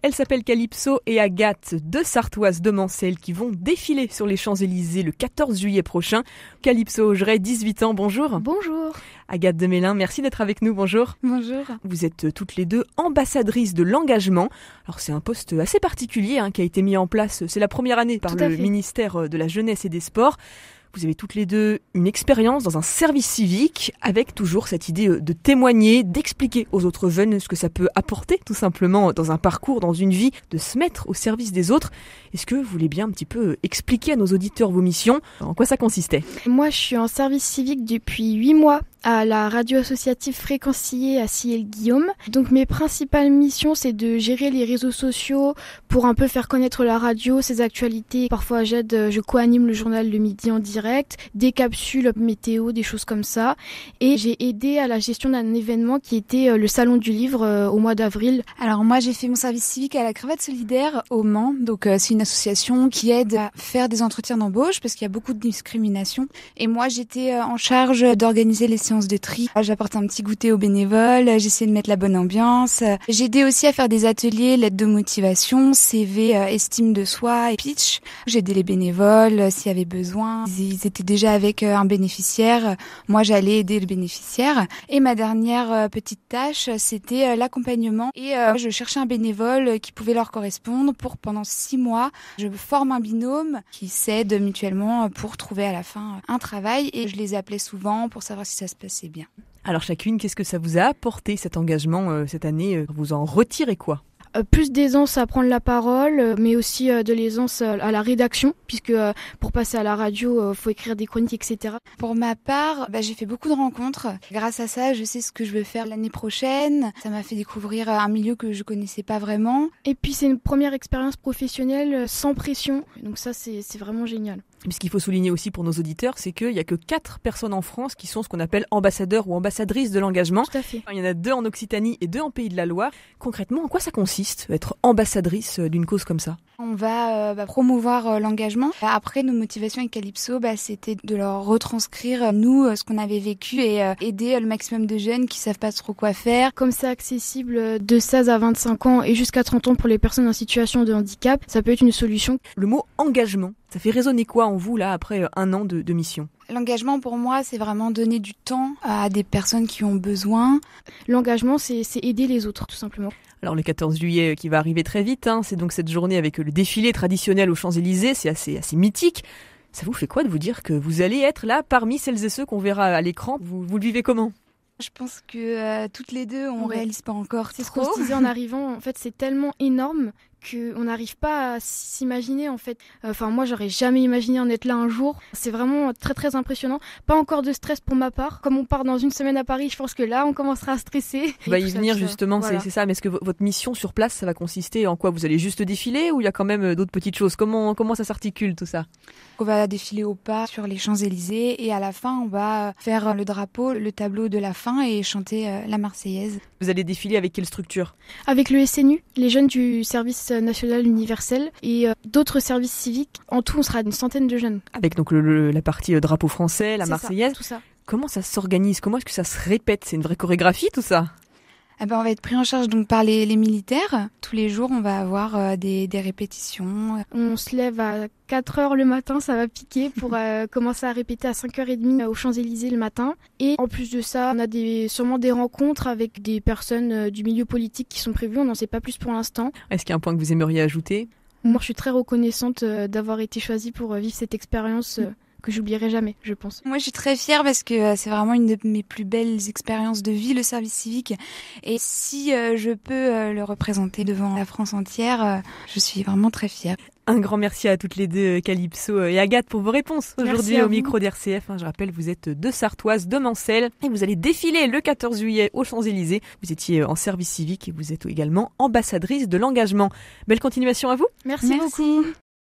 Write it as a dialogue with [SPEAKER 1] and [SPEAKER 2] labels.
[SPEAKER 1] Elles s'appellent Calypso et Agathe, deux Sartoises de Mansel qui vont défiler sur les Champs-Élysées le 14 juillet prochain. Calypso Augeret, 18 ans, bonjour.
[SPEAKER 2] Bonjour.
[SPEAKER 1] Agathe de Mélin, merci d'être avec nous, bonjour.
[SPEAKER 2] Bonjour.
[SPEAKER 1] Vous êtes toutes les deux ambassadrices de l'engagement. Alors c'est un poste assez particulier qui a été mis en place, c'est la première année par le ministère de la Jeunesse et des Sports. Vous avez toutes les deux une expérience dans un service civique avec toujours cette idée de témoigner, d'expliquer aux autres jeunes ce que ça peut apporter tout simplement dans un parcours, dans une vie, de se mettre au service des autres. Est-ce que vous voulez bien un petit peu expliquer à nos auditeurs vos missions, en quoi ça consistait ?
[SPEAKER 2] Moi je suis en service civique depuis 8 mois à la radio associative Fréquencier à Ciel-Guillaume. Donc mes principales missions c'est de gérer les réseaux sociaux pour un peu faire connaître la radio, ses actualités. Parfois je co-anime le journal le midi en direct, des capsules météo, des choses comme ça. Et j'ai aidé à la gestion d'un événement qui était le Salon du Livre au mois d'avril.
[SPEAKER 3] Alors moi j'ai fait mon service civique à la Cravate Solidaire au Mans. Donc c'est une association qui aide à faire des entretiens d'embauche parce qu'il y a beaucoup de discrimination. Et moi j'étais en charge d'organiser les séances de tri. J'apportais un petit goûter aux bénévoles, j'essayais de mettre la bonne ambiance. J'aidais aussi à faire des ateliers, lettres de motivation, CV, estime de soi et pitch. J'aidais les bénévoles s'il y avait besoin. Ils étaient déjà avec un bénéficiaire. Moi, j'allais aider le bénéficiaire. Et ma dernière petite tâche, c'était l'accompagnement. Et je cherchais un bénévole qui pouvait leur correspondre pour pendant 6 mois. Je forme un binôme qui s'aide mutuellement pour trouver à la fin un travail. Et je les appelais souvent pour savoir si ça se passait bien.
[SPEAKER 1] Alors chacune, qu'est-ce que ça vous a apporté cet engagement cette année ? Vous en retirez quoi ?
[SPEAKER 2] Plus d'aisance à prendre la parole, mais aussi de l'aisance à la rédaction, puisque pour passer à la radio, faut écrire des chroniques, etc.
[SPEAKER 3] Pour ma part, j'ai fait beaucoup de rencontres. Grâce à ça, je sais ce que je veux faire l'année prochaine. Ça m'a fait découvrir un milieu que je connaissais pas vraiment.
[SPEAKER 2] Et puis c'est une première expérience professionnelle sans pression, donc ça c'est vraiment génial.
[SPEAKER 1] Mais ce qu'il faut souligner aussi pour nos auditeurs, c'est qu'il n'y a que 4 personnes en France qui sont ce qu'on appelle ambassadeurs ou ambassadrices de l'engagement.
[SPEAKER 2] Tout à fait.
[SPEAKER 1] Il y en a 2 en Occitanie et 2 en Pays de la Loire. Concrètement, en quoi ça consiste, être ambassadrice d'une cause comme ça ?
[SPEAKER 3] On va promouvoir l'engagement. Après, nos motivations avec Calypso, c'était de leur retranscrire, nous, ce qu'on avait vécu et aider le maximum de jeunes qui savent pas trop quoi faire.
[SPEAKER 2] Comme c'est accessible de 16 à 25 ans et jusqu'à 30 ans pour les personnes en situation de handicap, ça peut être une solution.
[SPEAKER 1] Le mot engagement, ça fait résonner quoi en vous, là, après un an de mission ?
[SPEAKER 3] L'engagement, pour moi, c'est vraiment donner du temps à des personnes qui ont besoin.
[SPEAKER 2] L'engagement, c'est aider les autres, tout simplement.
[SPEAKER 1] Alors le 14 juillet qui va arriver très vite, c'est donc cette journée avec le défilé traditionnel aux Champs-Élysées, c'est assez mythique. Ça vous fait quoi de vous dire que vous allez être là parmi celles et ceux qu'on verra à l'écran ? Vous le vivez comment ?
[SPEAKER 3] Je pense que toutes les deux, on réalise pas encore.
[SPEAKER 2] C'est ce qu'on se disait en arrivant. En fait, c'est tellement énorme qu'on n'arrive pas à s'imaginer en fait. Moi, j'aurais jamais imaginé en être là un jour. C'est vraiment très très impressionnant. Pas encore de stress pour ma part. Comme on part dans une semaine à Paris, je pense que là, on commencera à stresser.
[SPEAKER 1] On va y venir justement,
[SPEAKER 2] voilà.
[SPEAKER 1] c'est ça. Mais est-ce que votre mission sur place, ça va consister en quoi ? Vous allez juste défiler ou il y a quand même d'autres petites choses ? Comment ça s'articule tout ça ?
[SPEAKER 3] On va défiler au pas sur les Champs-Élysées et à la fin, on va faire le drapeau, le tableau de la fin et chanter la Marseillaise.
[SPEAKER 1] Vous allez défiler avec quelle structure ?
[SPEAKER 2] Avec le SNU, les jeunes du service national universel et d'autres services civiques. En tout, on sera une centaine de jeunes.
[SPEAKER 1] Avec donc la partie drapeau français, la Marseillaise.
[SPEAKER 2] Tout ça.
[SPEAKER 1] Comment ça s'organise ? Comment est-ce que ça se répète ? C'est une vraie chorégraphie tout ça ?
[SPEAKER 3] On va être pris en charge donc par les militaires. Tous les jours, on va avoir des répétitions.
[SPEAKER 2] On se lève à 4h le matin, ça va piquer pour commencer à répéter à 5h30 aux Champs-Élysées le matin. Et en plus de ça, on a sûrement des rencontres avec des personnes du milieu politique qui sont prévues. On n'en sait pas plus pour l'instant.
[SPEAKER 1] Est-ce qu'il y a un point que vous aimeriez ajouter ?
[SPEAKER 2] Moi, je suis très reconnaissante d'avoir été choisie pour vivre cette expérience que j'oublierai jamais, je pense.
[SPEAKER 3] Moi, je suis très fière parce que c'est vraiment une de mes plus belles expériences de vie, le service civique. Et si je peux le représenter devant la France entière, je suis vraiment très fière.
[SPEAKER 1] Un grand merci à toutes les deux, Calypso et Agathe, pour vos réponses aujourd'hui au micro d'RCF. Je rappelle, vous êtes 2 Sartoises de Mansel et vous allez défiler le 14 juillet aux Champs-Élysées. Vous étiez en service civique et vous êtes également ambassadrice de l'engagement. Belle continuation à vous.
[SPEAKER 2] Merci beaucoup.